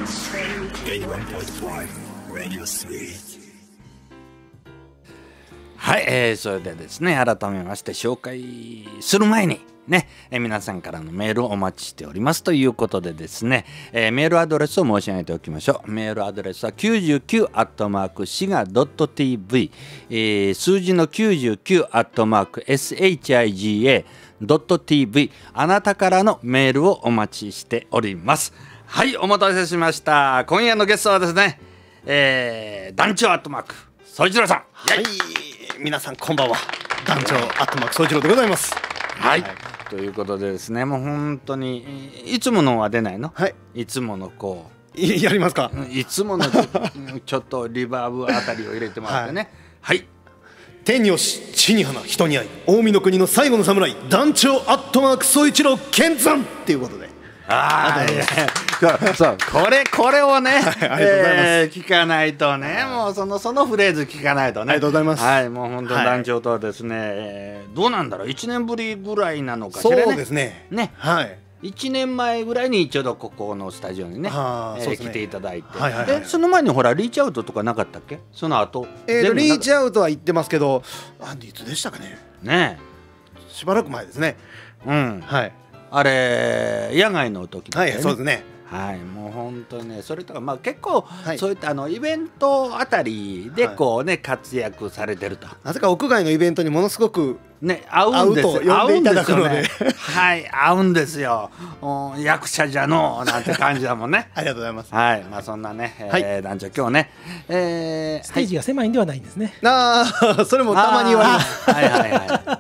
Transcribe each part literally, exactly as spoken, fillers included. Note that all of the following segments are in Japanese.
はい、えー、それでですね、改めまして紹介する前にね、えー、皆さんからのメールをお待ちしておりますということでですね、えー、メールアドレスを申し上げておきましょう。メールアドレスはきゅうじゅうきゅうアットマークシガドットティーブイ、えー、数字のきゅうじゅうきゅうアットマークシガドットティーブイ、あなたからのメールをお待ちしております。はい、お待たせしました。今夜のゲストはですね、えー、団長アットマーク宗一郎さん。 はい、皆さんこんばんは。団長アットマーク宗一郎でございます。 はい、はい、ということでですね、もう本当にいつものは出ないの、はい、いつものこうやりますか。 いつものちょっとリバーブあたりを入れてもらってね。はい、はい、 天に押し地に花人に愛、近江の国の最後の侍、団長アットマーク宗一郎健山っていうことで、 ああ、そうそう、これこれをね、はい、ありがとうございます、えー、聞かないとね、もうそのそのフレーズ聞かないとね。 ありがとうございます。 はい、もう本当に団長とはですね、はい、えー、どうなんだろう、いちねんぶりぐらいなのかしらね。 そうですね。 ね、はい。いちねんまえぐらいにちょうどここのスタジオにね、えーね、来ていただいて、はいはいはい、でその前にほらリーチアウトとかなかったっけ？その後、 えーとリーチアウトは言ってますけど、あ、いつでしたかね。ね、しばらく前ですね。 うん、はい。あれ野外の時だったよね。 はい、そうですね。 はい、もう本当にね、それとかまあ結構、はい、そういったあのイベントあたりでこうね、はい、活躍されてると。 なぜか屋外のイベントにものすごくね、合うんですよ。 呼んでいただくので、 はい、合うんですよ。役者じゃのなんて感じだもんね。 ありがとうございます。 はい、まあそんなね、えーはい、団長今日ね、 えー、ステージが狭いんではないんですね。 ああ、それもたまに言われます。 はいはいはい。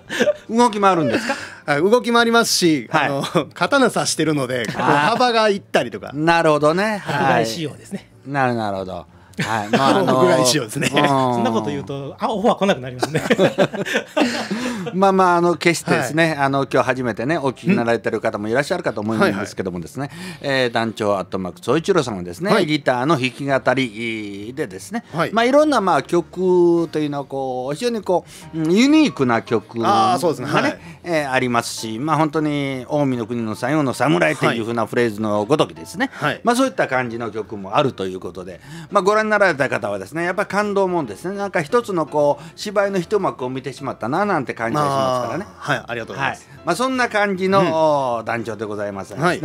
動き回るんですか？ はい、動き回りますし、はい、あの刀刺してるので幅がいったりとか。 なるほどね。 屋外仕様ですね。 なるなるほど。はい、まあ、あの屋外仕様ですね。 そんなこと言うと、あ、オファー来なくなりますね。 まあまあ、あの決してですね、はい、あの今日初めてねお聞きになられてる方もいらっしゃるかと思うんですけどもですね、はいはい、えー、団長アットマーク宗一郎さんはですね、はい、ギターの弾き語りでですね、はい、まあいろんなまあ曲というのはこう非常にこうユニークな曲がね、はい、えー、ありますし、まあ本当に近江の国の最後の侍というふうなフレーズのごときですね、はい、まあそういった感じの曲もあるということで、まあご覧になられた方はですね、やっぱり感動もんですね。なんか一つのこう芝居の一幕を見てしまったななんて感じがしますからね。 はい、ありがとうございます。 はい、まあそんな感じの、うん、団長でございますですね。はい、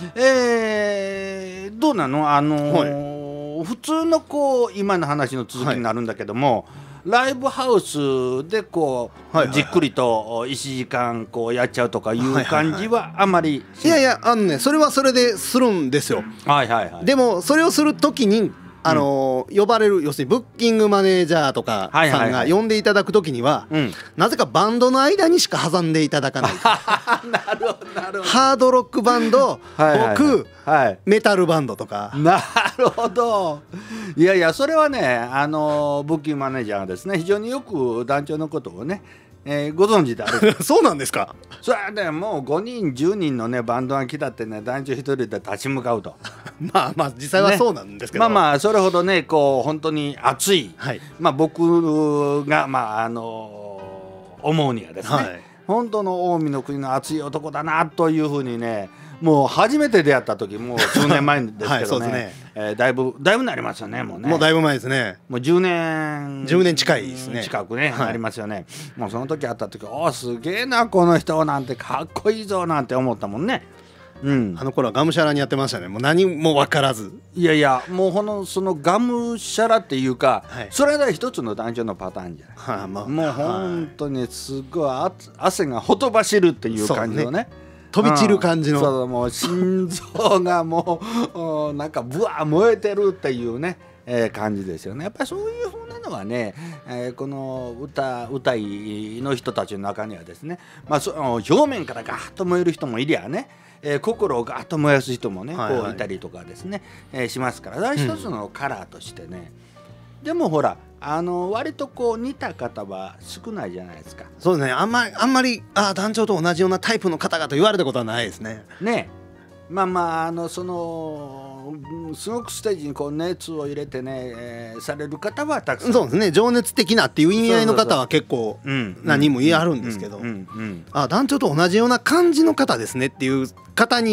えー、どうなの、あのーはい、普通のこう今の話の続きになるんだけども、はい、ライブハウスでこう、はいはいはい、じっくりといちじかんこうやっちゃうとかいう感じはあまり、 いやいや、あのね、それはそれでするんですよ。 はいはいはい。 でもそれをするときにあのーうん、呼ばれる、要するにブッキングマネージャーとかさんが呼んでいただくときには、うん、なぜかバンドの間にしか挟んでいただかないなるほどなるほど。 ハードロックバンド、はいはいはい、僕、はい、メタルバンドとか。 なるほど。いやいや、それはね、あのー、ブッキングマネージャーがですね非常によく団長のことをね、えー、ご存知である。 そうなんですか。 それはね、もうごにんじゅうにんのねバンドが来たってね、団長一人で立ち向かうとまあまあ実際はそうなんですけど、 ね、まあまあそれほどねこう本当に熱い、はい、まあ僕がまああのー、思うにはですね、はい、本当の近江の国の熱い男だなというふうにね、もう初めて出会った時もう数年前ですけどね、はい、そうですね、えー、だいぶだいぶなりますよね。もうね、 もうだいぶ前ですね。 もうじゅうねんじゅうねん近いですね。 近くね、はい、なりますよね。もうその時会った時、おーすげえなこの人なんて、かっこいいぞなんて思ったもんね。 うん、あの頃はがむしゃらにやってましたね。もう何も分からず。 いやいや、もうこのそのがむしゃらっていうか、はい、それが一つの団長のパターンじゃない、はあ、まあ、もう本当にすごい汗がほとばしるっていう感じのね、 飛び散る感じの、 うん、そう、もう心臓がもうなんかブワー燃えてるっていうね、えー、感じですよね。やっぱりそういう風なのはね、えー、この歌歌いの人たちの中にはですね、まあ、その表面からガーッと燃える人もいりゃね、えー、心をガーッと燃やす人もね、はいはい、こういたりとかですね、えー、しますから、だから一つのカラーとしてね、うん、でもほらあの割とこう似た方は少ないじゃないですか。 そうですね、あんまりあんまりあ団長と同じようなタイプの方がと言われたことはないですね。 ね、まあまああのそのすごくステージにこう熱を入れてね、えー、される方はたくさん。 そうですね、情熱的なっていう意味合いの方は結構何人もいあるんですけど、あ団長と同じような感じの方ですねっていう方に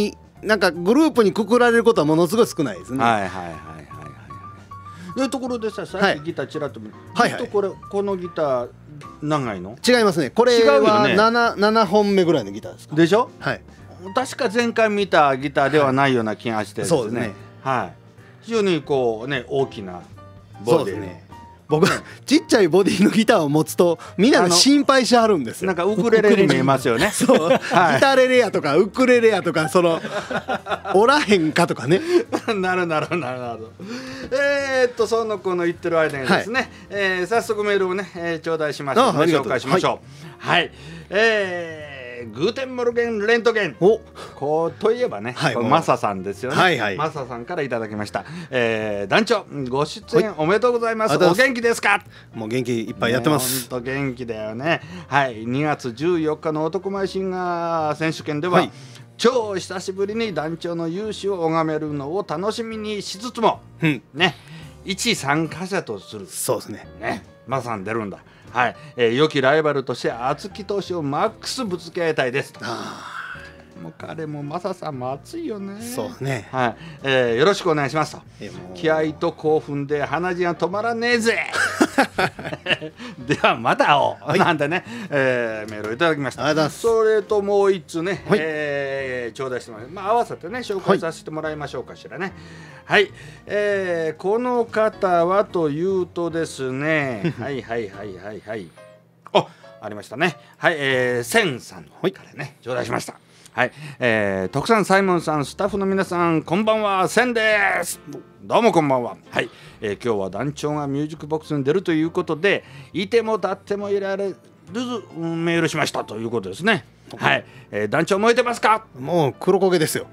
なんかグループにくくられることはものすごい少ないですね。 はいはいはいはいはい。でところでさ、さっきギターちらっと見る、はいはい、これこのギター長いの？ 違いますね。これは七七本目ぐらいのギターですか。 でしょ？ はい。 確か前回見たギターではないような気がしてですね。 そうですね。 はい。非常にこうね大きなボディね。 僕ちっちゃいボディのギターを持つとみんな心配しはるんですよ。 なんかウクレレに見えますよね。 そう、はい、ギタレレやとかウクレレやとかそのおらへんかとかね。 なるなるなるなる。えー、っとその子の言ってる間にですね、はい、えー、早速メールをね、えー、頂戴しましたので紹介しましょう。はい、はい、えーグーテンモルゲンレントゲン、おこうといえばね、はい、マサさんですよね、はいはい、マサさんからいただきました、えー、団長ご出演おめでとうございます、はい、お元気ですか？ もう元気いっぱいやってます。 ほんと元気だよね。はい、にがつじゅうよっかの男前シンガー選手権では、はい、超久しぶりに団長の勇姿を拝めるのを楽しみにしつつも、うん、ね一参加者とする、 そうですね、 ねマサさん出るんだ。はい、えー、良きライバルとして熱き投手をマックスぶつけ合いたいですと。もう彼もマサさんも熱いよね。 そうですね、 はい、えー、よろしくお願いしますと。気合と興奮で鼻血が止まらねえぜではまた会おう、はい、なんてね、えー、メールをいただきました。それともう一つね、はい、えー、頂戴してます。まあ合わせてね紹介させてもらいましょうかしらね。はい、えー、この方はというとですねはいはいはいはいはいあ、ありましたね。はい、えー、センさんからね頂戴しました。はい、えー、徳さん、サイモンさん、スタッフの皆さん、こんばんは、センです。どうもこんばんは。はい、えー、今日は団長がミュージックボックスに出るということで、いても立ってもいられるメールしましたということですね。はい、えー、団長燃えてますか？ もう黒焦げですよ。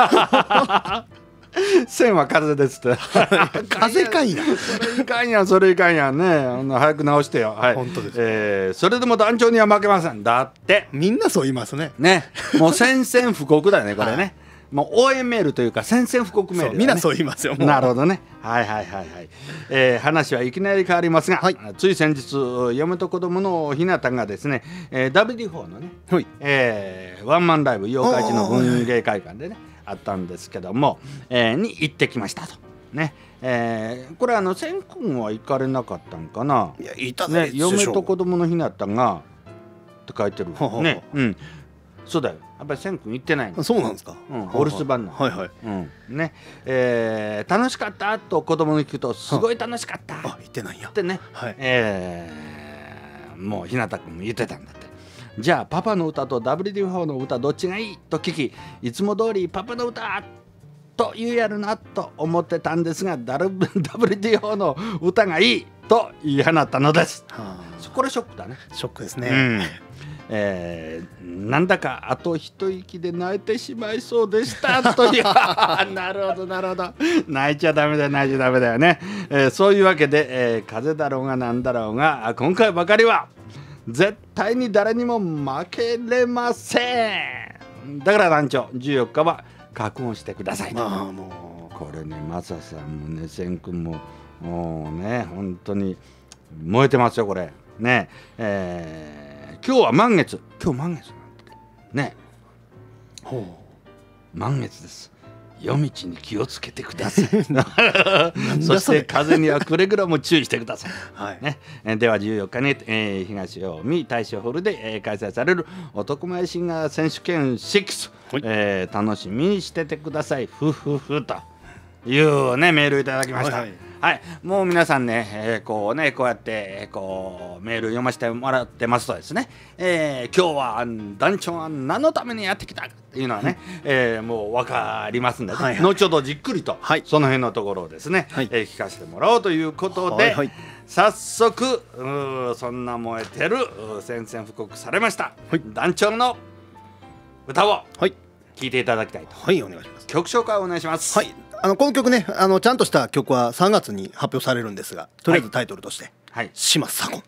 線は風ですって風かいな。 それいかんやそれいかんやね。早く直してよ。はい、 本当です、 えー、それでも団長には負けません。だってみんなそう言いますね。 ね、もう宣戦布告だよねこれね、はい、もう応援メールというか宣戦布告メール、ね、 みんなそう言いますよ。 なるほどね。はいはいはいはい、えー、話はいきなり変わりますが、はい、つい先日嫁と子供のひなたがですね、えー、ダブリューフォー のね、はい、えー、ワンマンライブ八日市の文芸会館でねあったんですけども、えー、に行ってきましたとね。えー、これあの千君は行かれなかったんかな。 いやいたね、嫁と子供のひなたがって書いてるね。うん、そうだよ。やっぱり千君行ってないの。 そうなんですか。 うん、お留守番なの。 はいはい。 うん、ね、えー、楽しかったと子供に聞くとすごい楽しかった。 あ、行ってないや。 ってね。はい。えー、もうひなた君も言ってたんだって。じゃあパパの歌と ダブリューディーフォー の歌どっちがいいと聞き、いつも通りパパの歌と言うやるなと思ってたんですが ダブリューディーフォー の歌がいいと言い放ったのです。はあ、これショックだね。 ショックですね。 うん、えー、なんだかあと一息で泣いてしまいそうでしたというなるほどなるほど、泣いちゃダメだよ泣いちゃダメだよね。えー、そういうわけで、えー、風だろうがなんだろうが今回ばかりは絶対に誰にも負けれません。だから団長じゅうよっかは覚悟してくださいと。ああ、もうこれねマサさんもね千君ももうね本当に燃えてますよこれね。えー、今日は満月、今日満月なんだね。ほう、満月です。夜道に気をつけてくださいそして風にはくれぐれも注意してください、はいね、ではじゅうよっかに、えー、東近江大正ホールで、えー、開催される男前シンガー選手権ろく、はい、えー、楽しみにしててくださいふふふという、ね、メールいただきました。はいはいはい、もう皆さんね、えー、こうねこうやってこうメール読ませてもらってますとですね、えー、今日は団長は何のためにやってきたっていうのはね、えー、もう分かりますんで、ね、はいはい、後ほどじっくりと、はい、その辺のところをですね、はい、えー、聞かせてもらおうということで、はいはい、早速そんな燃えてる宣戦布告されました、はい、団長の歌を聴いていただきたいと。 はい、お願いします。 曲紹介をお願いします。 はい、あのこの曲ね、あのちゃんとした曲はさんがつに発表されるんですが、とりあえずタイトルとして「はい、島左近」。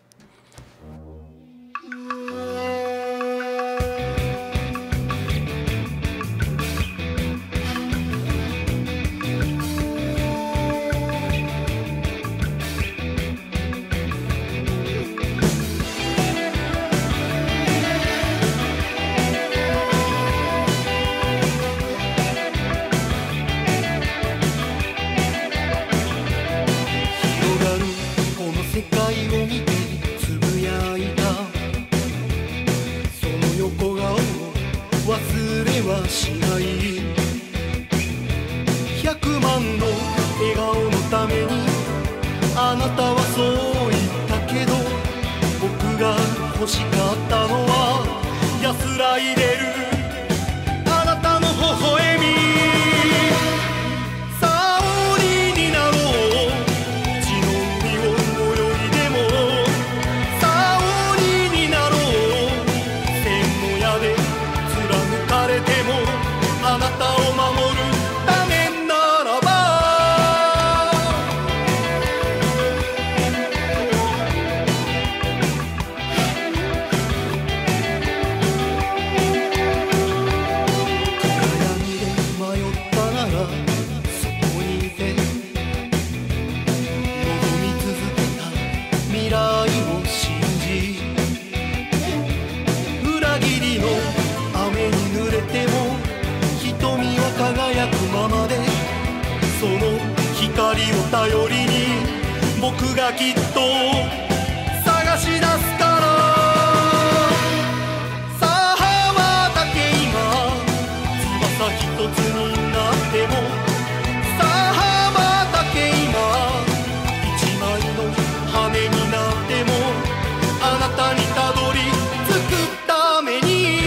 ひゃくまんの笑顔のためにあなたはそう言ったけど、僕が欲しかったのは安らいでるあなたの微笑み。さあ鬼になろう、血の海を泳いでも。さあ鬼になろう、千の矢で貫かれても。あなたを守るためならば。暗闇で迷ったならそこにいて、望み続けた未来を信じ、裏切りの雨に濡れても瞳は輝くままで、その光を頼りに僕がきっと探し出すから。さあ羽ばたけ今、翼一つになっても。さあ羽ばたけ今、一枚の羽になっても。あなたにたどり着くために。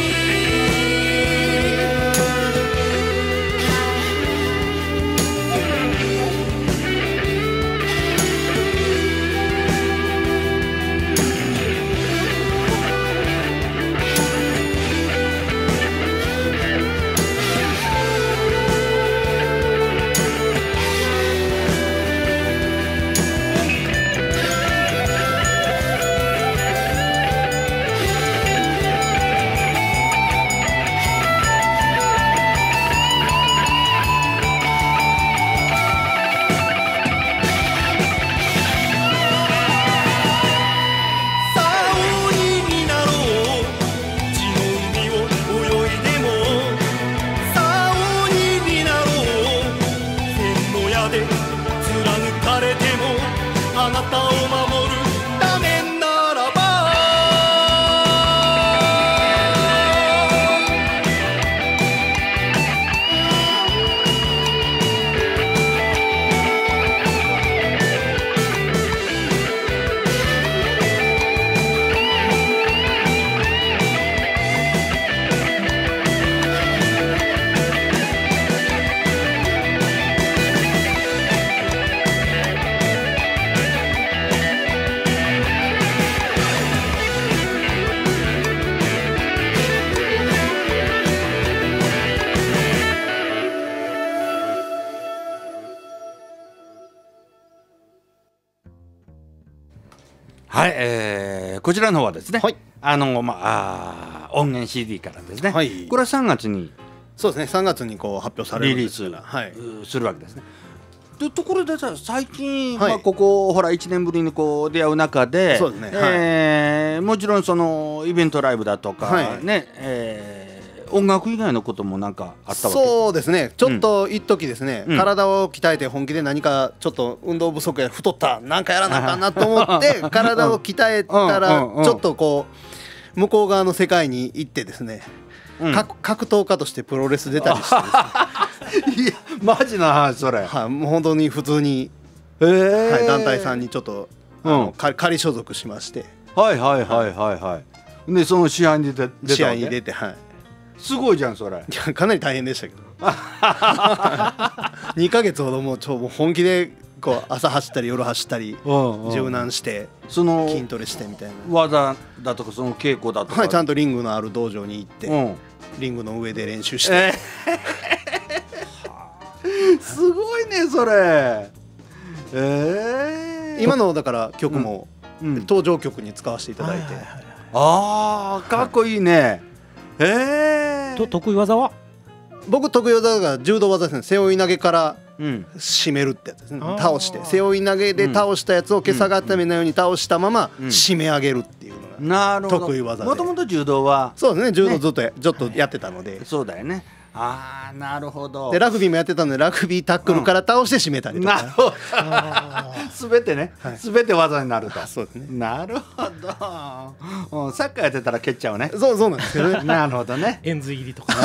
あなたを守るためならば。 はい、えー、こちらの方はですね、 はい、 あのまあ音源 シーディー からですね、 はい、 これはさんがつにそうですね、さんがつにこう発表されるんですからリリースするわけですね。でところでさ、最近、 はい、 まあ、ここほらいちねんぶりにこう出会う中で、 そうですね、 えーはい、もちろんそのイベントライブだとか、 はいね、えー、音楽以外のこともなんかあったわけ。 そうですね、ちょっと一時ですね、 うん、 体を鍛えて本気で何かちょっと運動不足や太ったなんかやらなあかんなと思って体を鍛えたらちょっとこう向こう側の世界に行ってですね、うん、格闘家としてプロレス出たりしてですねいやマジな話それ、 はい、もう本当に普通に、 えーはい、団体さんにちょっとあの、うん、仮所属しまして、はいはいはいはいはい、でその試合に出て出た試合に出て、はい、すごいじゃんそれ。いやかなり大変でしたけどにかげつほどもうちょ本気でこう朝走ったり夜走ったり柔軟してその筋トレしてみたいな技だとかその稽古だとか、 はい、ちゃんとリングのある道場に行って、うん、リングの上で練習して、えー、すごいねそれ、えー、 今のだから曲も、うん、登場曲に使わせていただいて、 あーかっこいいね、はい、えー、 と得意技は僕得意技が柔道技ですね。背負い投げから締めるってやつですね、うん、倒して背負い投げで倒したやつを今朝固めのように倒したまま締め上げるっていうのが得意技で、 もともと柔道はそうですね、柔道ずっと、ね、ちょっとやってたので、 そうだよね。 ああなるほど。 でラグビーもやってたのでラグビータックルから倒して締めたりとか、 なるほど。すべてね、すべて技になると。 そうですね。 なるほど。うん、サッカーやってたら蹴っちゃうね。 そうそうなんですけどね。 なるほどね。 円髄入りとか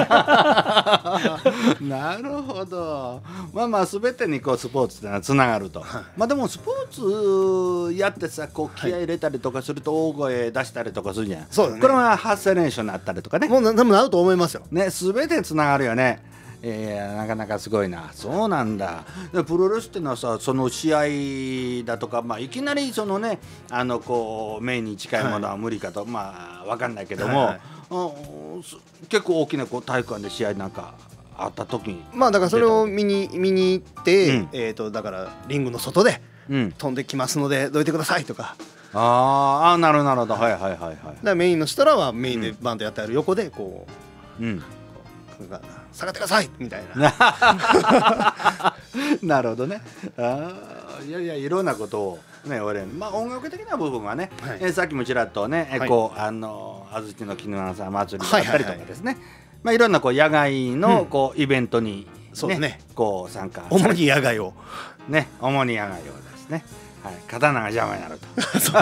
なるほど。まあまあすべてにこうスポーツってのはつながると。はい、まあでもスポーツやってさこう気合い入れたりとかすると大声出したりとかするじゃん。そうですね。これは発声練習になったりとかね。 もう多分なると思いますよ。 ね、すべてつながるよね。えー、なかなかすごいな。そうなんだ。でプロレスっていうのはさ、その試合だとか、まあ、いきなりそのねあのこうメインに近いものは無理かと、はい、まあ分かんないけども、はいはい、結構大きなこう体育館で試合なんかあった時にまあだからそれを見に見に行って、うん、えーとだからリングの外で飛んできますのでどいてくださいとか。 ああなるほどなるほど、はいはいはいはい。だからメインの人らはメインでバンドやってある横でこう、うん、下がってくださいみたいな。 なるほどね。あいやいやいろんなことをね俺まあ音楽的な部分はね、はいえー、さっきもちらっとね、はい、こうあの安土の絹朝祭りがあったりとかですね、はいはいはいまあ、いろんなこう野外のこう、うん、イベントに、ねそうですね、 こう参加主に野外をね主に野外をですね、はい、刀が邪魔になると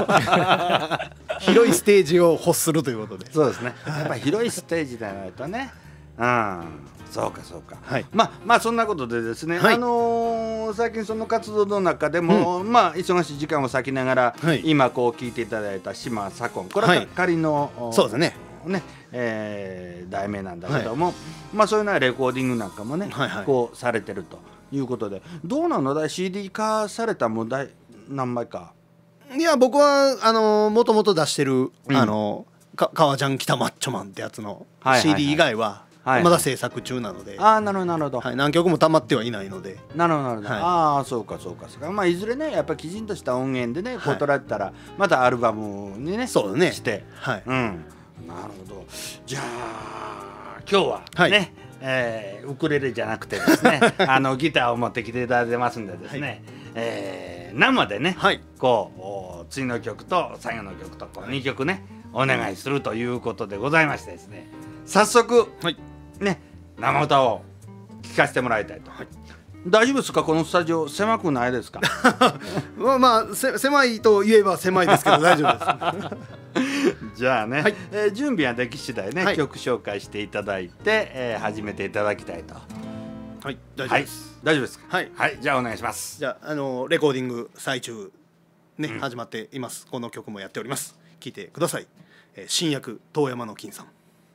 広いステージを欲するということでそうですねやっぱり広いステージでないとねうんそうかそうか、はい、まあまあそんなことでですね、はい、あのー、最近その活動の中でも、うん、まあ忙しい時間を割きながら、はい、今こう聞いていただいた島左近これは仮の、はい、 そうですねねえー、題名なんだけども、はい、まあそういうのはレコーディングなんかもね、はいはい、こうされてるということでどうなのだい シーディー 化されたもだい何枚かいや僕はあのもともと出してる、うん、あのか革ジャン北マッチョマンってやつの シーディー 以外はまだ制作中なので、 ああなるほどなるほど、 はい、何曲も溜まってはいないのでなるほどなるほど、はい、ああそうかそうかそうか、まあいずれねやっぱりきちんとした音源でねこう捉えたら、はい、またアルバムにねそうねしてはいうんなるほどじゃあ今日はね、はいえー、ウクレレじゃなくてですねあのギターを持ってきていただいてますんでですね、はいえー、生でね、はい、こう次の曲と最後の曲とこうにきょくねお願いするということでございましてですね早速、はいね、生歌を聴かせてもらいたいと、はい、大丈夫ですかこのスタジオ狭くないですかまあまあせ狭いと言えば狭いですけど大丈夫ですじゃあね、はいえー、準備ができ次第ね、はい、曲紹介していただいて、えー、始めていただきたいとはい大丈夫です、 はい、大丈夫ですかはい、 はい、じゃあお願いします。 じゃあ、あのー、レコーディング最中ね、うん、始まっています。この曲もやっております聴いてください、えー、新薬遠山の金さん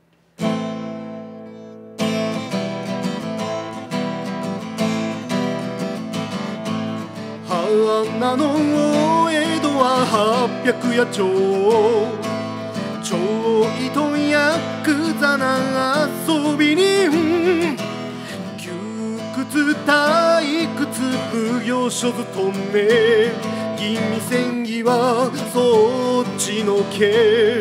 花の大江戸は八百夜町ちょいとヤクザな遊びに窮屈退屈奉行所勤め吟味戦議はそっちのけ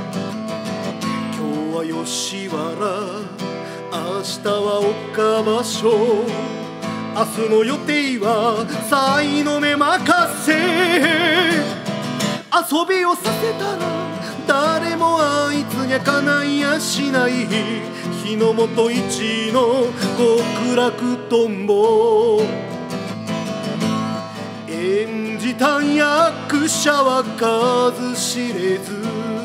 今日は吉原明日は岡場所明日の予定は才の目任せ遊びをさせたら誰もあいつにゃかないやしない日の本一の極楽とんぼ演じた役者は数知れず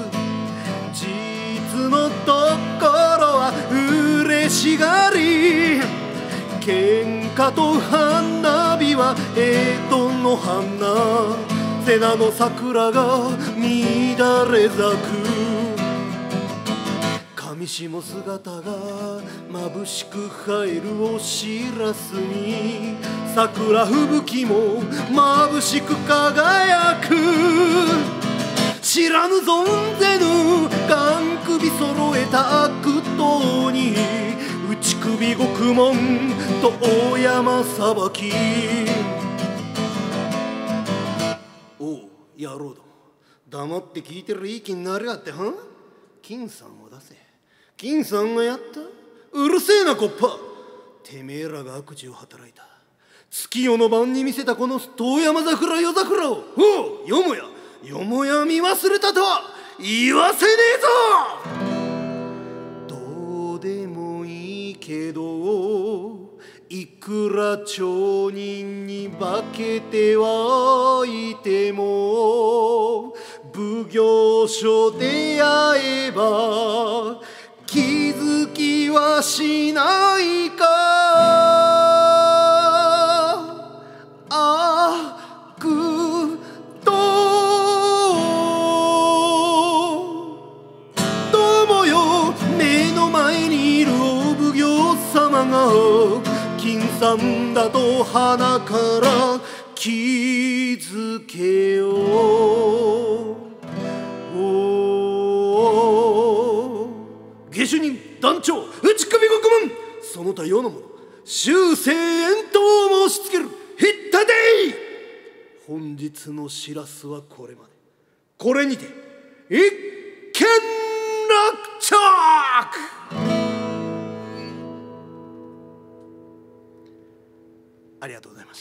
実のところは嬉しがり喧嘩と花火は江戸の花瀬名の桜が乱れ咲く上下姿が眩しく映えるおしらすに桜吹雪も眩しく輝く知らぬ存ぜぬ眼首揃えた悪党に内首獄門と大山裁きおう野郎ども黙って聞いてるいい気になりやっては金さんを出せ金さんがやったうるせえなこっぱてめえらが悪事を働いた月夜の晩に見せたこの遠山桜夜桜をおうよもやよもや見忘れたとは言わせねえぞどうでもいいけけどいくら町人に化けてはいても奉行所で会えば気づきはしないか悪党どうもよ目の前にいるお奉行様が金さんだと鼻から気づけよ下手人団長打ち首獄門その他世の者終生遠投を申しつけるひったてい本日の知らすはこれまでこれにて一件落着ありがとうございま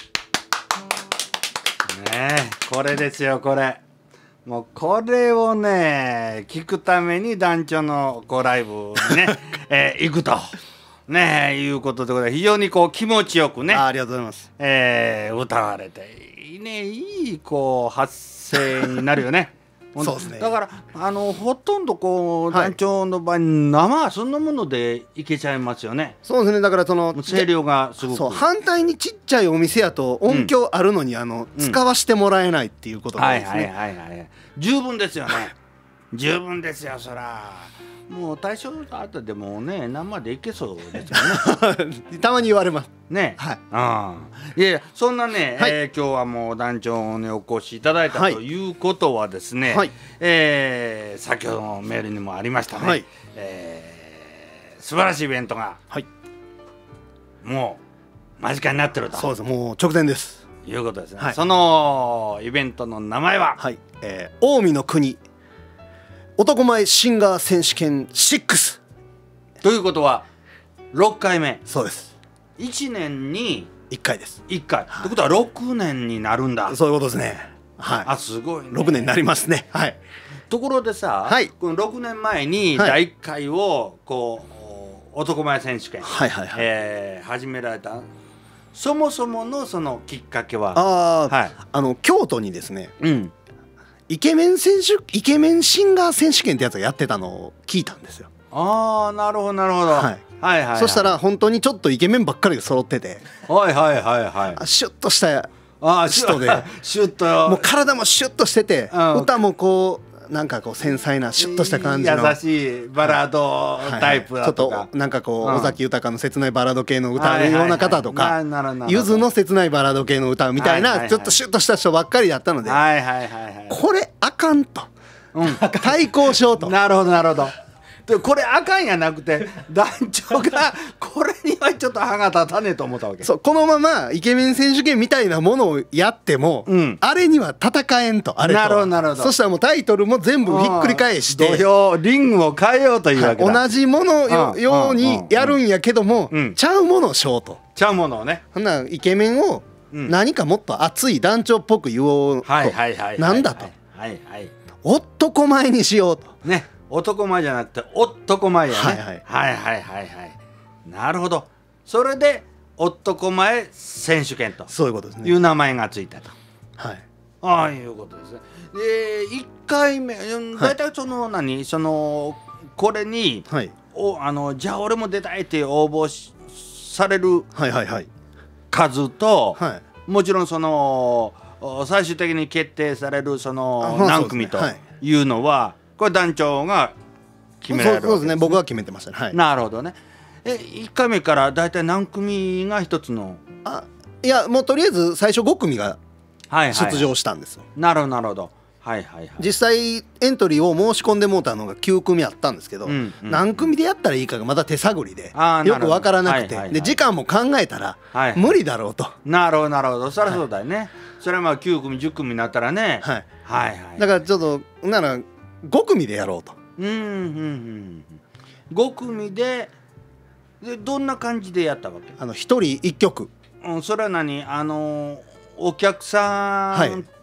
したねえこれですよこれもうこれをね聞くために団長のこうライブにね、えー、行くとねえいうことでございます非常にこう気持ちよくねあ, ありがとうございます、 えー、歌われていいねいいこう発声になるよねそうですねだからあのほとんどこう、 はい、 団長の場合生そんなものでいけちゃいますよねそうですねだからその声量がすごくそう反対にちっちゃいお店やと音響あるのに、うん、あの使わしてもらえないっていうことなんですね、 はいはいはいはい十分ですよね十分ですよそらもう大正あたでもね生でいけそうですよねたまに言われますねはいあいやいやそんなね、はいえー、今日はもう団長にお越しいただいた、はい、ということはですね、はいえー、先ほどのメールにもありましたね、はいえー、素晴らしいイベントが、はい、もう間近になってるとそうですもう直前ですいうことですね、はい、そのイベントの名前は、 はいえー、近江の国男前シンガー選手権ろくということはろっかいめそうですいちねんにいっかいですいっかい、はい、ってことはろくねんになるんだそういうことですねはいあすごいねろくねんになりますねはいところでさ、はい、このろくねんまえにだいいっかいをこう、はい、男前選手権、はいはいはいえー、始められたそもそものそのきっかけはあ、はい、あの京都にですね、 うんイケメン選手イケメンシンガー選手権ってやつをやってたのを聞いたんですよああなるほどなるほど、はい、はいはいはいそしたら本当にちょっとイケメンばっかりが揃っててはいはいはいはいシュッとしたあ人でシュッともう体もシュッとしてて、うん、歌もこうなんかこう繊細なシュッとした感じの優しいバラードタイプだとか、 はいはい、ちょっとなんかこう、うん、尾崎豊の切ないバラード系の歌うような方とかゆずの切ないバラード系の歌みたいな、はいはいはい、ちょっとシュッとした人ばっかりだったので、はいはいはいはい、これあかんと、うん、対抗しようとなるほどなるほどでこれあかんやなくて団長がこれにはちょっと歯が立たねえと思ったわけそうこのままイケメン選手権みたいなものをやっても、うん、あれには戦えんとあれとなるほどなるほどそしたらもうタイトルも全部ひっくり返して土俵リングを変えようというわけだ、 はい、同じものよ、うん、ようにやるんやけども、うん、ちゃうものをしようとちゃうものをねほんならイケメンを何かもっと熱い団長っぽく言おうとなんだと男前にしようとね男前じゃなくて男前やね、はいはい、はいはいはいはいなるほどそれで男前選手権とそういうことですねいう名前がついたとはいああいうことですねでいっかいめ大体その、はい、何そのこれに、はい、おあのじゃあ俺も出たいって応募しされる数と、はいはいはい、もちろんその最終的に決定されるその何組というのはこれ団長が決められるわけですね。 そうですね僕は決めてましたね、はい、 なるほどねえいっかいめから大体何組が一つのあいやもうとりあえず最初ご組が出場したんですよ、はいはいはい、なるほどなるほどはいはいはい、 実際エントリーを申し込んでもうたのがきゅう組あったんですけど、うんうん、何組でやったらいいかがまだ手探りでよく分からなくて、はいはいはい、で時間も考えたら無理だろうと、 はいはい、なるほどなるほどそりゃそうだよね、はい、それはまあきゅう組じゅっ組になったらね、 はい、はいはいだからちょっとならご組でやろうとうんうんうんご組ででどんな感じでやったわけあのひとりいっきょく、 うん、それは何あのお客さん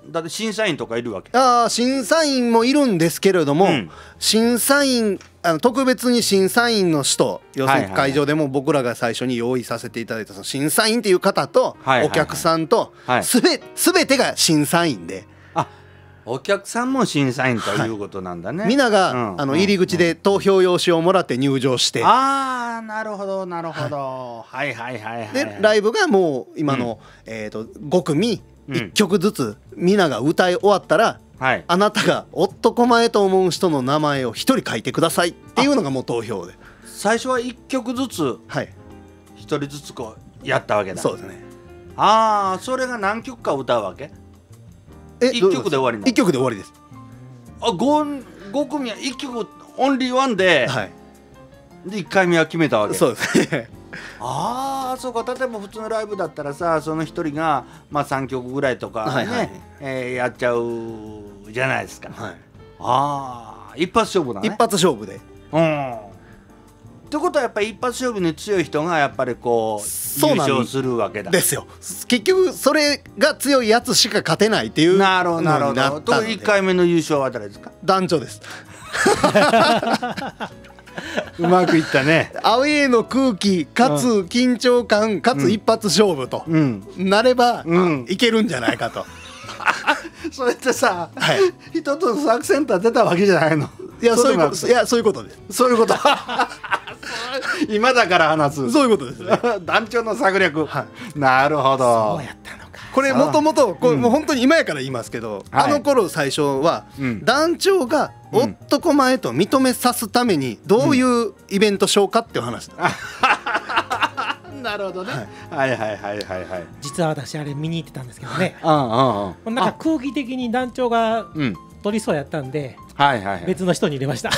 だって審査員とかいるわけ。 ああ審査員もいるんですけれども、うん、審査員あの特別に審査員の人、要するに会場でも僕らが最初に用意させていただいたその審査員っていう方とお客さんとすべ全てが審査員で、 あお客さんも審査員ということなんだね、 はい、みんなが、うん、あの入り口で投票用紙をもらって入場して、うん、 ああなるほどなるほど、はい、はいはいはいはい。 でライブがもう今の、うん、えーとご組いっきょくずつみんなが歌い終わったら、はい、あなたが男前と思う人の名前を一人書いてくださいっていうのがもう投票で、 最初はいっきょくずつ一人ずつこうやったわけだ。 そうですね。 ああそれが何曲か歌うわけ？えいっきょくで終わりなの？ いっきょくで終わりです。 あ 5, 5組はいっきょくオンリーワンで、はい、でいっかいめは決めたわけ。 そうですねああそうか。例えば普通のライブだったらさその一人が、まあ、さんきょくぐらいとかね、はいはい、えー、やっちゃうじゃないですか、はい、ああ一発勝負だね。 一発勝負で、 うん。ってことはやっぱり一発勝負に強い人がやっぱりこう優勝するわけだ。 ですよ。結局それが強いやつしか勝てないっていうのになったので。なるほどなるほど。 いっかいめの優勝は誰ですか？ 団長ですうまくいったね。 アウェーの空気かつ緊張感かつ一発勝負と、うん、なれば、うん、いけるんじゃないかとそれってさ、はい、一つの作戦立てたわけじゃないの？ いやそういうこといやそういうことです。 そういうこと今だから話す。 そういうことですね団長の策略、はい、なるほど。 そうやったのか。 これもともと本当に今やから言いますけど、うん、あの頃最初は、はい、団長が男前と認めさすためにどういうイベントしようかっていう話だ、 うん、なるほどね、はい、はいはいはいはいはい。 実は私あれ見に行ってたんですけどね、ああなんか空気的に団長が取りそうやったんで、はいはいはい、別の人に入れました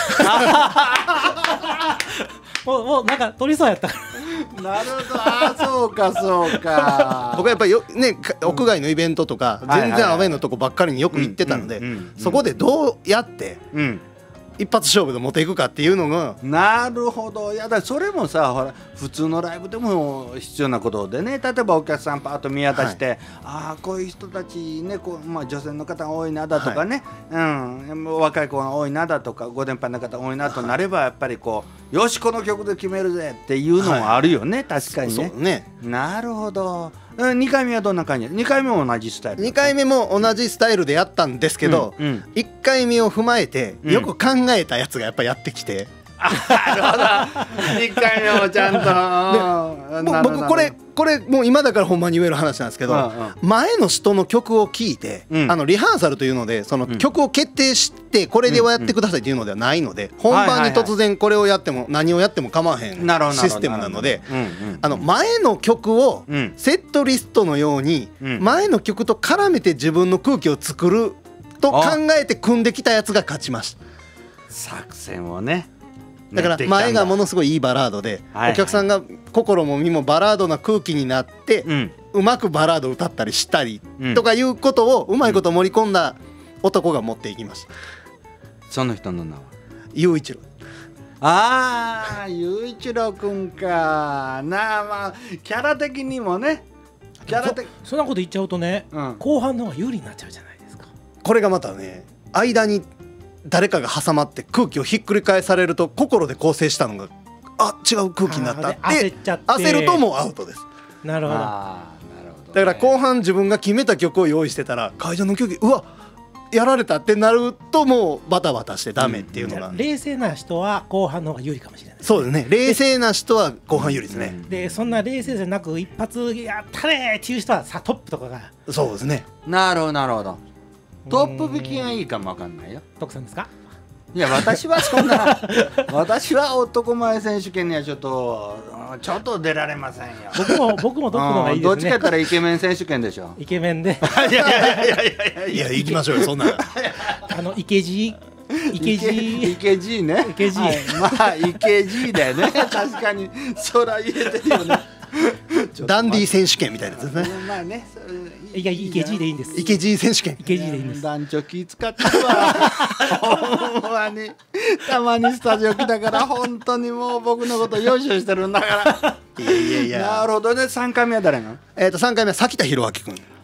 もう、もうなんか取りそうやったなるほど。あそうかそうか僕はやっぱりよ、ね、屋外のイベントとか、うん、全然アウェーのとこばっかりによく行ってたので、そこでどうやって、うん一発勝負で持っていくかっていうのが。 なるほど。いやだそれもさほら普通のライブでも必要なことでね。例えばお客さんパーッと見渡して、はい、ああこういう人たちねこう、まあ、女性の方が多いなだとかね、はい、うん、若い子が多いなだとかご年配の方が多いなとなれば、はい、やっぱりこうよしこの曲で決めるぜっていうのもあるよね、はい、確かに ね, そうそうね。 なるほど。にかいめはどんな感じ？にかいめも同じスタイル？ にかいめも同じスタイルでやったんですけど、うんうん、いっかいめを踏まえてよく考えたやつがやっぱやってきて、 なるほどいっかいめもちゃんと僕これこれもう今だからほんまに言える話なんですけど、うんうん、前の人の曲を聴いて、うん、あのリハーサルというのでその曲を決定してこれではやってくださいというのではないので、本番に突然これをやっても何をやっても構わへんシステムなので、あの前の曲をセットリストのように前の曲と絡めて自分の空気を作ると考えて組んできたやつが勝ちました。 作戦をね。 だから前がものすごいいいバラードで、お客さんが心も身もバラードな空気になって、うまくバラードを歌ったりしたりとかいうことをうまいこと盛り込んだ男が持っていきました。 その人の名は雄一郎。 ああ雄一郎くんかなあ。まあキャラ的にもねキャラ的そ, そんなこと言っちゃうとね、うん、後半の方が有利になっちゃうじゃないですか。 これがまたね間に誰かが挟まって空気をひっくり返されると心で構成したのがあ違う空気になったって焦っちゃって焦るともうアウトです。 なるほど。 あなるほど、ね、 だから後半自分が決めた曲を用意してたら会場の空気うわやられたってなるともうバタバタしてダメっていうのが、 うん、冷静な人は後半の方が有利かもしれない、ね、 そうですね。冷静な人は後半有利ですね。 でそんな冷静じゃなく一発やったれっていう人はさトップとかが。 そうですね。 なるほどなるほど。トップ引きがいいかもわかんないよ。 徳さんですか？ いや私はそんな私は男前選手権にはちょっとちょっと出られませんよ。 僕も僕もトップの方がいいですね。 どっちかやったらイケメン選手権でしょ。 イケメンでいやいやいやいやいやいや行きましょうよそんなあのイケジーイケジーイケジーね。 イケジー、 はい、まあイケジーだよね確かにそら言えてるよねダンディー選手権みたいなやつですね。 まあねいやイケジーでいいんです。 イケジー選手権。 イケジーでいいんです。 団長気使ってるわほんまにたまにスタジオ来たから本当にもう僕のことよいしょしてるんだからいやいやいや。なるほどね。さんかいめは誰なの？ えーとさんかいめは崎田博明君。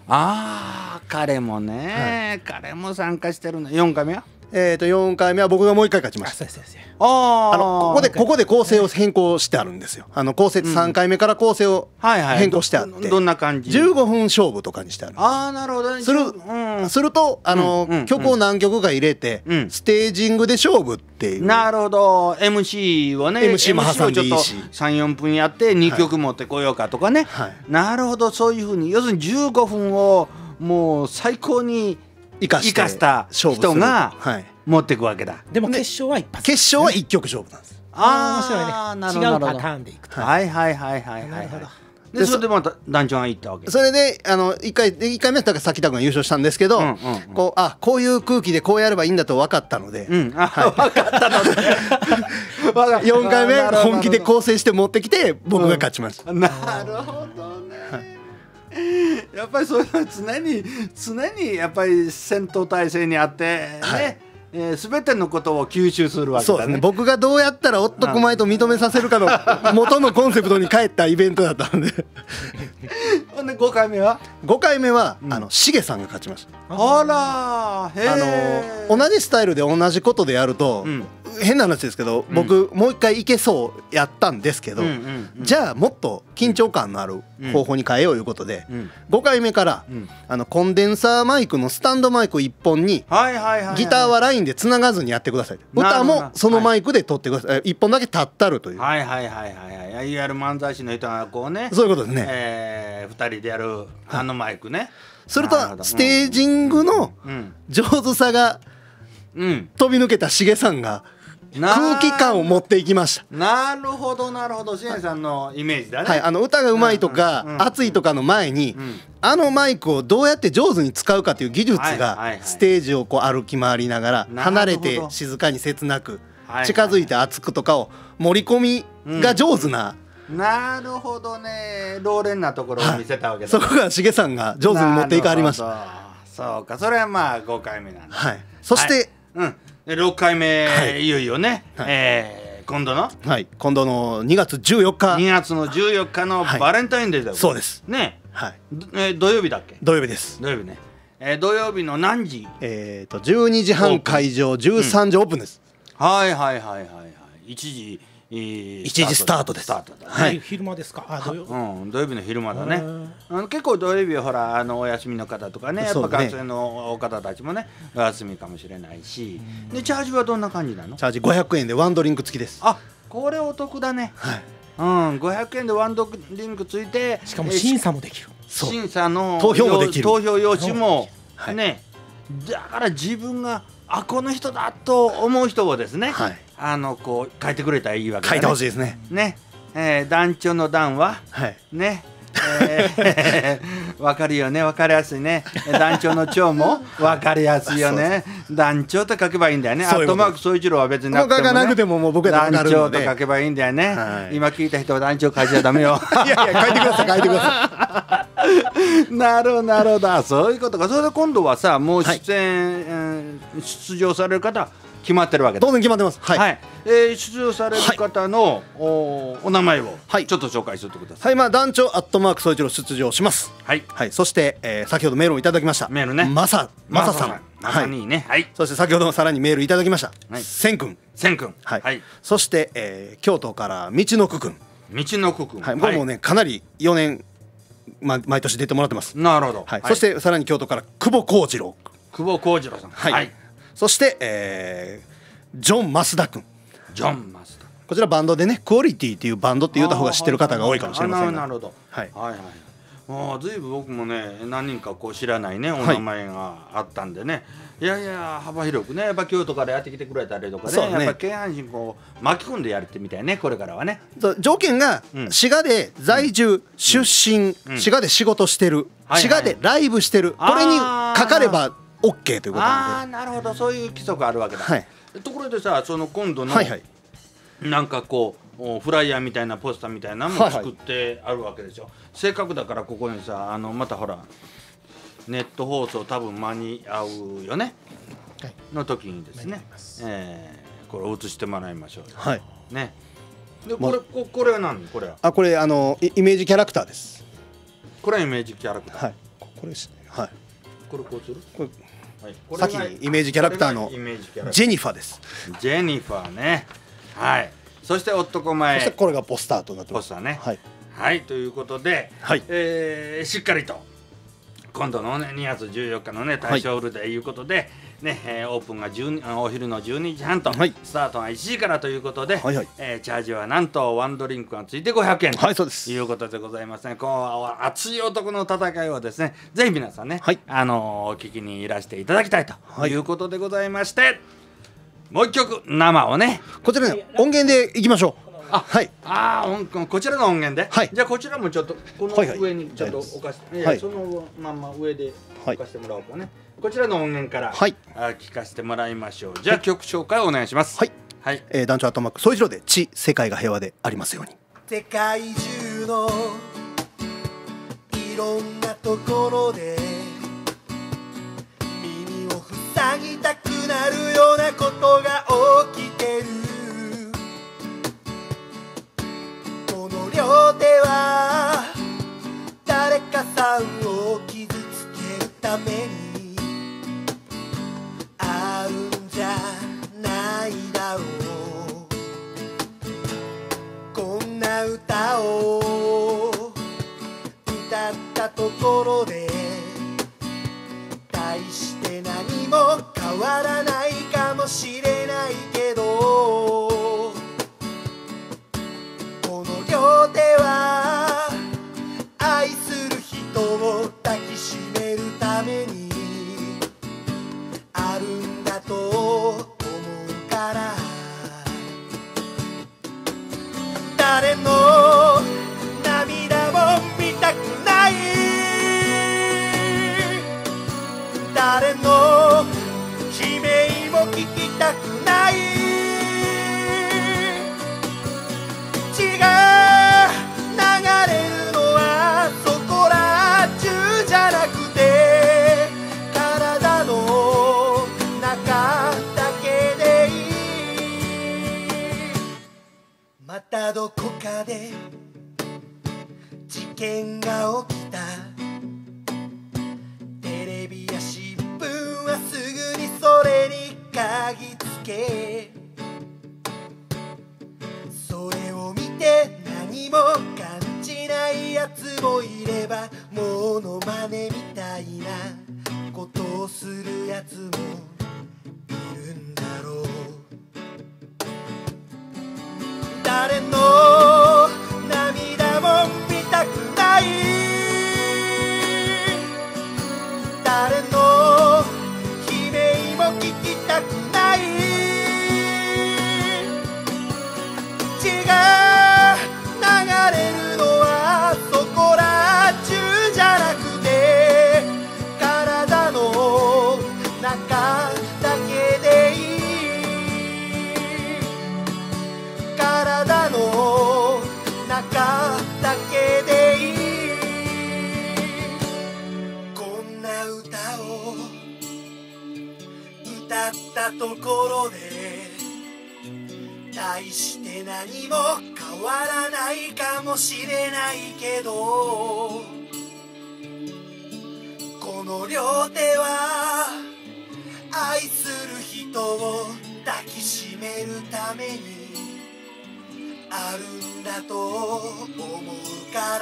ああ彼もね、はい、彼も参加してるの。よんかいめはえーとよんかいめは僕がもういっかい勝ちました。 ああのここでここで構成を変更してあるんですよ。あの構成さんかいめから構成を変更してあって、 どんな感じじゅうごふん勝負とかにしてある。 ああなるほどね。 する、うん、するとあの、うんうん、曲を何曲か入れて、うん、ステージングで勝負っていう。 なるほど。 エムシー をねエムシー も挟んでいいしさんよんぷんやってにきょく持ってこようかとかね、はい、なるほど。そういうふうに要するにじゅうごふんをもう最高に生かした人が持っていくわけだ。 でも決勝は一発、 決勝は一曲勝負なんです。 ああ面白いね。違うパターンでいくと。 はいはいはいはいはい。でそれでまた団長が行ったわけ。 それであのいっかいいっかいめだったらさきたくんが優勝したんですけど、うんうんうん、こうあこういう空気でこうやればいいんだと分かったので、 うん、あ、はい、分かったのでよんかいめ本気で構成して持ってきて僕が勝ちました。 うん、なるほどね。はい、やっぱりそういうのは常に常にやっぱり戦闘態勢にあってね。はい、えー、全てのことを吸収するわけだね。 そうですね。僕がどうやったらおっとくまいと認めさせるかの元のコンセプトに帰ったイベントだったのでほんでごかいめはごかいめは、うん、あのしげさんが勝ちました。 あらへー、あの同じスタイルで同じことでやると、うん、変な話ですけど僕、うん、もう一回いけそうやったんですけど、うんうんうん、じゃあもっと緊張感のある方法に変えよういうことで、うん、ごかいめから、うん、あのコンデンサーマイクのスタンドマイクいっぽんにギターはラインでつながずにやってください。歌もそのマイクで撮ってください。はい、いっぽんだけ立ったるという。 はいはいはいはいはい。いわゆる漫才師の人がこうね、 そういうことですね。 えー、ふたりでやるあのマイクね。 するとステージングの上手さが飛び抜けたしげさんが空気感を持っていきました。 なるほどなるほど。しげさんのイメージだね。 はい、あの歌がうまいとか熱いとかの前に、あのマイクをどうやって上手に使うかという技術がステージをこう歩き回りながら離れて静かに切なく近づいて熱くとかを盛り込みが上手な。 なるほどね。老練なところを見せたわけだ、 ね。はい、そこがしげさんが上手に持っていかれました。 そうか。それはまあごかいめなんだ。 はい。そして、 はい、うん、ろっかいめ、はい、いよいよね、はい、えー、今度の、 はい、今度のにがつじゅうよっかにがつのじゅうよっかのバレンタインデーだよ、はい、 そうですね。 はい、 えー、土曜日だっけ。 土曜日です。 土曜日ね、えー、土曜日の何時。 えーとじゅうにじはん会場じゅうさんじオープンです。 うん、はいはいはいはいはいいちじいちじスタートです。 はい、昼間ですか。あ、土曜日。 うん、土曜日の昼間だね。あの結構土曜日はほらあのお休みの方とかね、やっぱ学生の方たちもねお休みかもしれないし。でチャージはどんな感じなの？ チャージごひゃくえんでワンドリンク付きです。 あ、これお得だね。はい。うん、ごひゃくえんでワンドリンク付いて、 しかも審査もできる。 審査の投票もできる。 投票用紙もね。だから自分があこの人だと思う人をですね。はい。あのこう書いてくれたらいいわけだね。 書いてほしいですね。 ね、えー、団長の団は、はい、ね、えー、分かるよね、分かりやすいね。団長の長も分かりやすいよね。団長と書けばいいんだよね。アットマーク総一郎は別になくても、ね、 書かなくてももう僕は団長と書けばいいんだよね。はい、今聞いた人は団長書いちゃダメよ。 いやいや書いてください書いてください。なるほどなるほど。そういうことか。それで今度はさもう出演、はい、えー、出場される方決まってるわけだ。 当然決まってます。はい、はい、 えー、出場される方の、はい、お, お名前をちょっと紹介しておいてください。 はい、まあ団長アットマーク総一郎出場します。はい、はい、そして、えー、先ほどメールをいただきました。 メールね。 まさまささん、 まさにね。はい。 そして先ほどさらにメールいただきました。はい、せんくん。 せんくん。 はい。はい、そして、えー、京都から道のくくん。 道のくくん。 はい。僕もねかなりよねん、ま、毎年出てもらってます。 なるほど。 はい。はい、そしてさらに京都から久保幸次郎。 久保幸次郎さん。 はい。はい、そして、えージョン・増田君。 ジョン・増田。 こちらバンドでねクオリティっていうバンドって言った方が知ってる方が多いかもしれませんが。 なるほど。はいはいはい。もうずいぶん僕もね何人かこう知らないねお名前があったんでね、はい、いやいや幅広くねやっぱ京都からやってきてくれたりとか ね, ねやっぱ京阪神こう巻き込んでやってみたいねこれからはね。 条件が、うん、滋賀で在住、うん、出身、うん、滋賀で仕事してる、うん、滋賀でライブしてる、うん、これにかかれば OK ということなんで。 ああなるほどそういう規則あるわけだ。はい。ところでさその今度の、はいはい、なんかこうフライヤーみたいなポスターみたいなのも作ってあるわけでしょ。はいはい、せっかくだからここにさあのまたほらネット放送多分間に合うよね、はい、の時にですね、えー、これを映してもらいましょうよ。はい。ね。でこれここれは何これは？ あこれあのイメージキャラクターです。 これはイメージキャラクター。はい。 ここれですね。はい。 これこうする？ これ、はい、これ先にイメージキャラクターのジェニファーです。 ジェニファーね。はい。そして男前。 そしてこれがポスターとなってます。 ポスターね。 はい。 はい、ということで、はい、えー、しっかりと今度のねにがつじゅうよっかのね大正ウルでいうことで、はい、ね、えー、オープンがじゅうにお昼のじゅうにじはんと、はい、スタートがいちじからということで、はいはい、えー、チャージはなんとワンドリンクがついてごひゃくえんということでございますね。こう熱い男の戦いをですね、ぜひ皆さんね、はい、あのー、聞きにいらしていただきたいということでございまして、はい、もう一曲生をねこちらね音源でいきましょう。 あ、はい。ああ、こちらの音源で。はい。じゃあこちらもちょっとこの上にちょっと置かして、はい、そのまんま上で置かしてもらおうかね。こちらの音源から、はい、聞かせてもらいましょう。じゃあ曲紹介をお願いします。 はい。はい。えー、団長アットマーク総一郎で地、世界が平和でありますように。 世界中のいろんなところで耳を塞ぎたくなるようなことが起きてる。両手は誰かさんを傷つけるためにあるんじゃないだろう。こんな歌を歌ったところで大して何も変わらないかもしれないけど、両手は愛する人を抱きしめるためにあるんだと思うから、誰の涙も見たくない、誰の悲鳴も聞きたくない、血が流れるのはそこら中じゃなくて体の中だけでいい。またどこかで事件が起きた。テレビや新聞はすぐにそれに嗅ぎつけ、それを見て何も感じないやつもいれば、モノマネみたいなことをするやつもいるんだろう。誰の涙も見たくない、誰の悲鳴も聞きたくない、血が流れるのはそこら中じゃなくて体の中だけでいい、体の中だけでいい。こんな歌を歌ったところで大して何も変わらないかもしれないけど、この両手は愛する人を抱きしめるためにあるんだと思うから。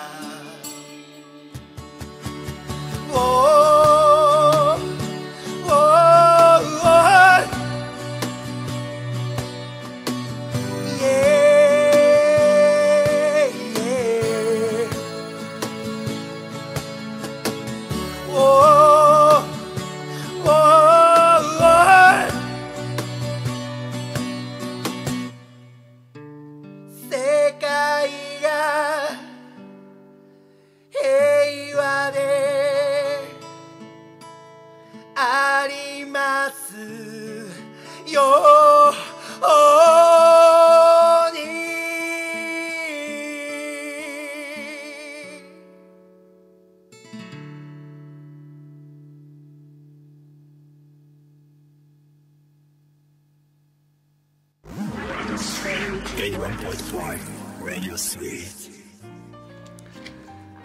おーおーおーイエーイイエーおーおーおー世界が平和でありますように。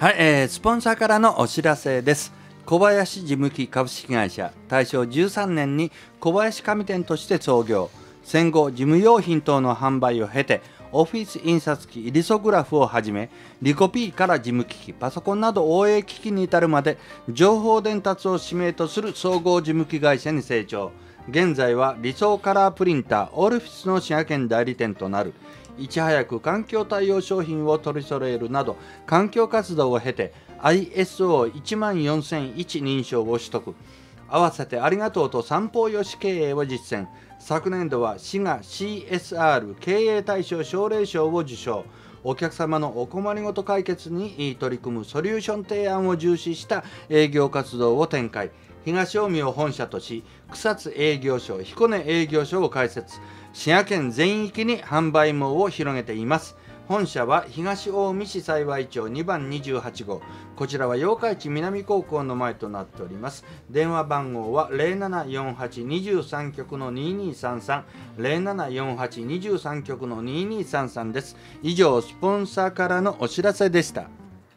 はい、えー、スポンサーからのお知らせです。小林事務機株式会社、大正じゅうさんねんに小林紙店として創業。戦後事務用品等の販売を経て、オフィス印刷機、リソグラフをはじめ、リコピーから事務機器、パソコンなど応援機器に至るまで情報伝達を使命とする総合事務機会社に成長。現在は理想カラープリンターオルフィスの滋賀県代理店となる。いち早く環境対応商品を取り揃えるなど環境活動を経て アイエスオーいちまんよんせんいち 認証を取得。合わせてありがとうと三方よし経営を実践。昨年度は滋賀 シーエスアール 経営大賞奨励賞を受賞。お客様のお困りごと解決に取り組むソリューション提案を重視した営業活動を展開。東近江を本社とし、草津営業所、彦根営業所を開設。滋賀県全域に販売網を広げています。本社は東近江市幸町にばんにじゅうはちごう。こちらは八日市南高校の前となっております。電話番号は ゼロななよんはち にさん局のににさんさん ゼロななよんはち にさん局のににさんさんです。以上、スポンサーからのお知らせでした。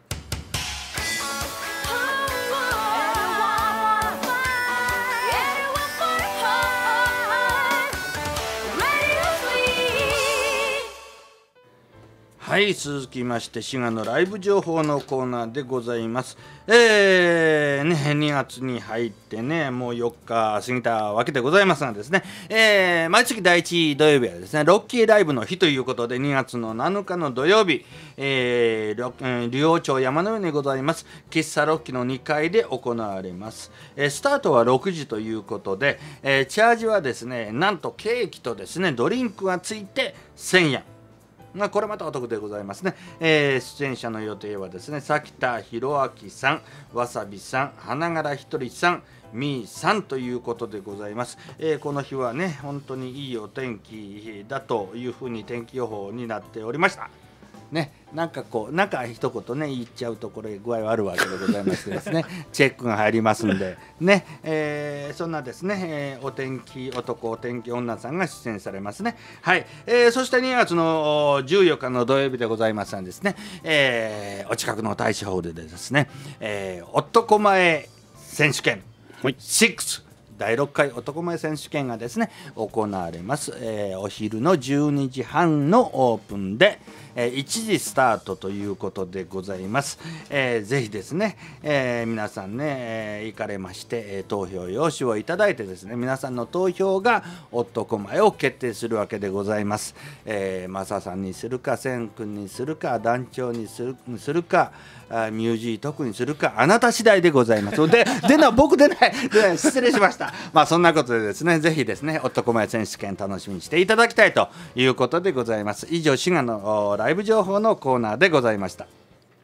はい、続きまして滋賀のライブ情報のコーナーでございます。えーね、にがつに入ってね、もうよっか過ぎたわけでございますがですね、えー、毎月だいいち土曜日はですね、ロッキーライブの日ということで、にがつのなのかの土曜日、えー、竜王町山の上にございます喫茶ロッキーのにかいで行われます。えー、スタートはろくじということで、えー、チャージはですね、なんとケーキとですね、ドリンクがついてせんえん。まあ、これまたお得でございますね。えー、出演者の予定はですね、崎田博明さん、わさびさん、花柄ひとりさん、みーさんということでございます。えー、この日はね、本当にいいお天気だというふうに天気予報になっておりました。ね、なんかこうなんか一言ね言っちゃうとこれ具合悪いわけでございましてですねチェックが入りますんでね、えー、そんなですね、えー、お天気男お天気女さんが出演されますね。はい、えー、そしてにがつのじゅうよっかの土曜日でございますがですね、えー、お近くの大使ホールでですね、えー、男前選手権ろくだいろっかい男前選手権がですね行われます。えー、お昼のじゅうにじはんのオープンで、えー、いちじスタートということでございます。えー、ぜひですね、えー、皆さんね、えー、行かれまして、えー、投票用紙をいただいてですね、皆さんの投票が男前を決定するわけでございます。えー、マサさんにするか、セン君にするか、団長にする、するか、ミュージー特にするか、あなた次第でございます。で、でな僕でない、で失礼しました。まあそんなことでですね、ぜひですね、男前選手権楽しみにしていただきたいということでございます。以上、滋賀のライブ情報のコーナーでございました。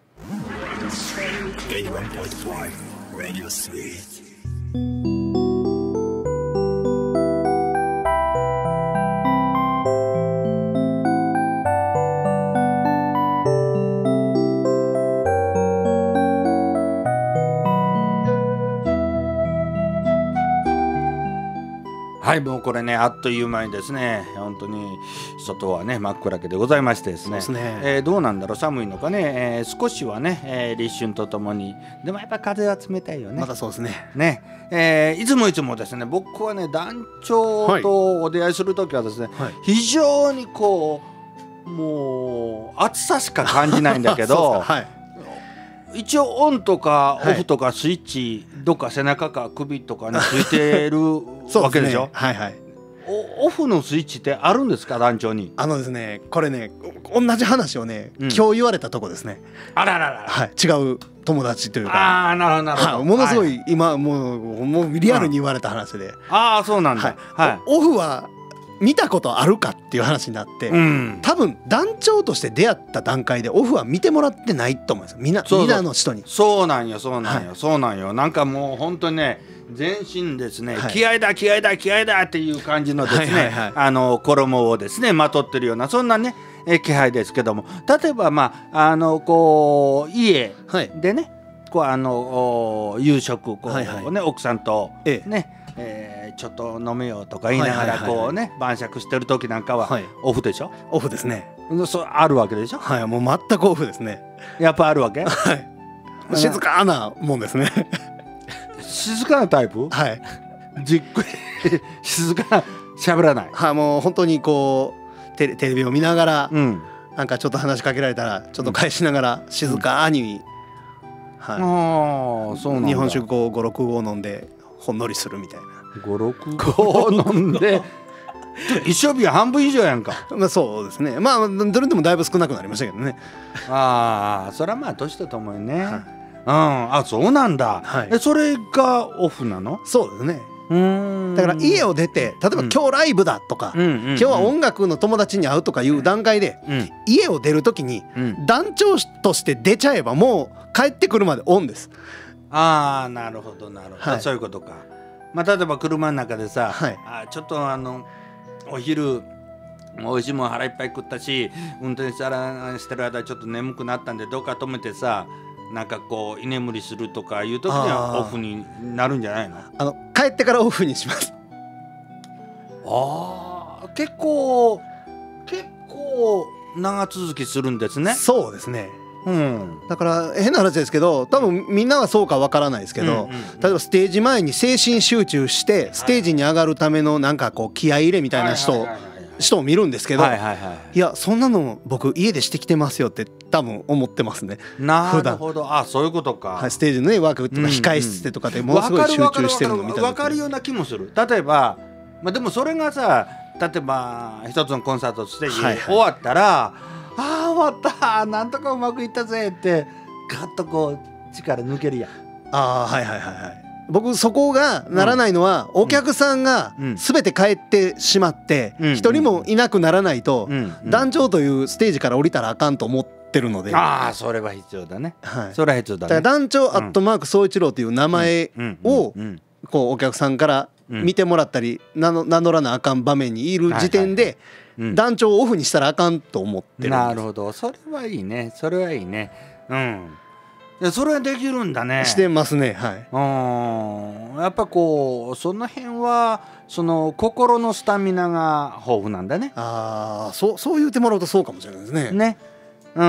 はい、もうこれね、あっという間にですね、本当に外はね真っ暗けでございましてですね、そうですね、えー、どうなんだろう、寒いのかね、えー、少しはね、えー、立春とともに、でもやっぱ風は冷たいよね。 またそうですね。 ね、えー、いつもいつもですね、僕はね団長とお出会いするときはですね、はい、非常にこうもう暑さしか感じないんだけど。はい、一応オンとかオフとかスイッチ、はい、どっか背中か首とかについてるわけでしょ。 はいはい。 オフのスイッチってあるんですか、団長に。 あのですね、これね、同じ話をね、うん、今日言われたとこですね。 あららら、 はい、違う友達というか。 ああ、なるほどなるほど、 はい、ものすごい、はい、今もうもうリアルに言われた話で、うん、 ああそうなんだ、 はいはい、オフは見たことあるかっていう話になって、うん、多分団長として出会った段階でオフは見てもらってないと思うんですよ、みんな、みんなの人に。 そうなんよそうなんよ、はい、そうなんよ。なんかもう本当にね、全身ですね、はい、気合だ気合だ気合だっていう感じのですね、はいはいはい、あの衣をですねまとってるようなそんなねえ気配ですけども、例えばまああのこう家でね、はい、こうあの夕食こう、はいはい、ね、奥さんとね、えええー、ちょっと飲めようとか言いながらこうね晩酌してる時なんかはオフでしょ。 オフですね。 そうあるわけでしょ。 はい、もう全くオフですね。 やっぱあるわけ。 はい。 静かなもんですね。 静かなタイプ？ はい。 じっくり静かな、喋らない。 はい、もう本当にこうテレ、テレビを見ながら、うん、なんかちょっと話しかけられたらちょっと返しながら静かに、うん、はい、あ、そうなんだ。日本酒こうごろくごう飲んでほんのりするみたいな。 ごろくごう飲んで一生日は半分以上やんか。 まあそうですね。まあどれでもだいぶ少なくなりましたけどね。 ああ、それはまあ年とともにね、はい、うん、あ、そうなんだ、はい、え、それがオフなの？ そうですね。うーん、だから家を出て、例えば今日ライブだとか、うん、今日は音楽の友達に会うとかいう段階で、うん、家を出るときに、うん、団長として出ちゃえばもう帰ってくるまでオンです。 ああ、なるほどなるほど、はい、そういうことか。まあ例えば車の中でさ、はい、あ、ちょっとあのお昼おいしいもん腹いっぱい食ったし、運転してる間ちょっと眠くなったんでどっか止めてさ、なんかこう居眠りするとかいう時にはオフになるんじゃないの？ あの帰ってからオフにします。 ああ、結構結構長続きするんですね。 そうですね。うん、だから変な話ですけど、多分みんなはそうかわからないですけど、うんうんうん、例えばステージ前に精神集中してステージに上がるためのなんかこう気合い入れみたいな人人を見るんですけど、はいはいはい、いやそんなの僕家でしてきてますよって多分思ってますね。 なるほど、あ、そういうことか。 はい、ステージのね枠とか控室とかでものすごい集中してるのみたいな。 分かるような気もする。例えば、まあ、でもそれがさ、例えば一つのコンサートステージ、はいはい、終わったら、ああ終わった、なんとかうまくいったぜってガッとこう力抜けるやん。 ああ、はいはいはいはい。僕そこがならないのは、うん、お客さんが全て帰ってしまって一、うん、人もいなくならないと、うん、団長というステージから降りたらあかんと思ってるので、 ああ、それは必要だね、はい、それは必要だね。 だから団長アットマーク宗一郎という名前をこうお客さんから見てもらったり名乗らなあかん場面にいる時点で、はいはい、団長をオフにしたらあかんと思ってるんです。 なるほど、それはいいね、それはいいね。うん、それはできるんだね。 してますね。はい。 うん、やっぱこうその辺はその心のスタミナが豊富なんだね。 ああ、そうそう言ってもらうとそうかもしれないですね。 ね、うん。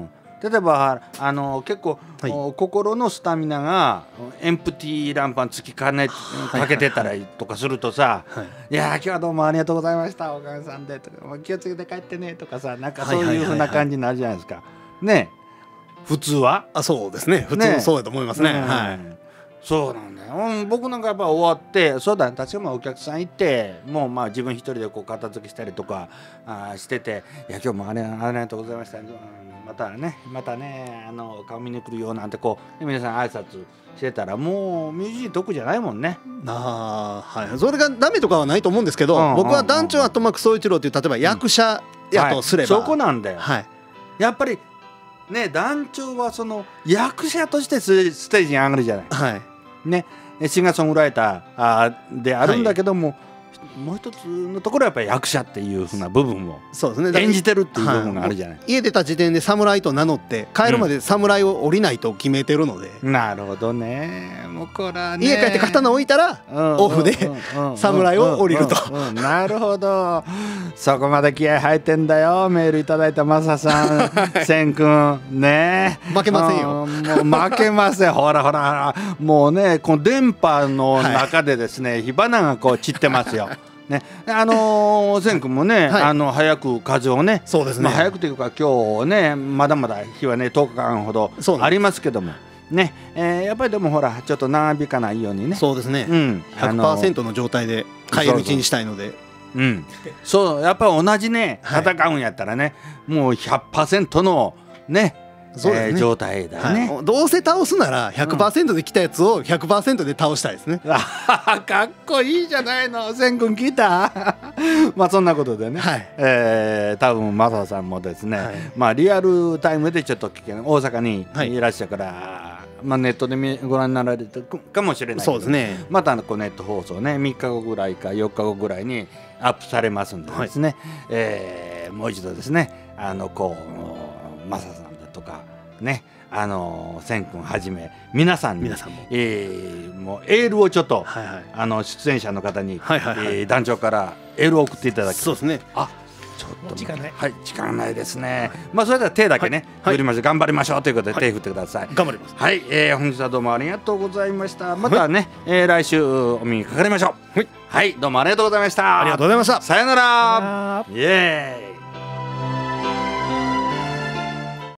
例えばあの結構、はい、心のスタミナがエンプティーランパンつきかねかけてたらとかするとさ、はいはいはい、いや今日はどうもありがとうございました、おかげさんでとか、気をつけて帰ってねとかさ、なんかそういう風な感じになるじゃないですか。ね。普通はあ、そうですね、普通そうだと思いますね。ね、はい、 そうなんだよ、うん、僕なんかやっぱ終わってそうだね、確かにお客さん行ってもうまあ自分一人でこう片付けしたりとかあしてて、いや今日もあれありがとうございました、うん、またねまたねあの顔見に来るよなんてこう皆さん挨拶してたらもうミュージック得じゃないもんね。 あ、はい、それがダメとかはないと思うんですけど、うんうんうん、僕は団長アットマーク宗一郎という例えば役者やとすれば、 うん、はい、そこなんだよ、はい、やっぱりね、団長はその役者としてステージに上がるじゃない、はい、ね、シンガーソングライターであるんだけども、はい、もう一つのところはやっぱり役者っていう風な部分を演じてるっていう部分があるじゃない、 はい、家出た時点で侍と名乗って帰るまで侍を降りないと決めてるので、 うん、なるほどね。もうこれはね、 家帰って刀置いたらオフで侍を降りると、 なるほど、そこまで気合入ってんだよ。メールいただいたマサさん千君ね、 負けませんよ、 もう負けませんほらほら、もうねこの電波の中でですね、はい、火花がこう散ってますよね、あのー、千君もね、はい、あの早く風をね、 そうですね、 まあ、早くというか今日ねまだまだ日はねとおかかんほどありますけどもね、えー、やっぱりでもほらちょっと長引かないようにね、 そうですね、うん、ひゃくパーセント の状態で帰り道にしたいので、 うん、そうやっぱり同じね戦うんやったらね、はい、もう ひゃくパーセント のねそうですね、えー、状態だね、 はい、どうせ倒すなら ひゃくパーセント で来たやつを ひゃくパーセント で倒したいですね、うん、 かっこいいじゃないの、千君聞いたまあそんなことでね、はい、えー、多分マサさんもですね、はい、まあリアルタイムでちょっと聞けない、大阪にいらっしゃるから、はい、まあ、ネットでご覧になられてるかもしれないけど、 そうですね、 またこうネット放送ねみっかごぐらいかよっかごぐらいにアップされますんでですね、はい、えー、もう一度ですねあのこうマサさんとかね、あの千君はじめ皆さんに皆さんも、 えー、もうエールをちょっと、はいはい、あの出演者の方に、はいはいはい、えー、団長からエールを送っていただき、 そうですね、 あちょっと時間ない。 はい、時間ないですね。まあそれでは手だけね、振りましょう。頑張りましょうということで手振ってください。 頑張ります。 はい、えー、本日はどうもありがとうございました。またね、えー、来週お耳にかかりましょう。はい、どうもありがとうございました。 ありがとうございました。 さよなら。イエーイ。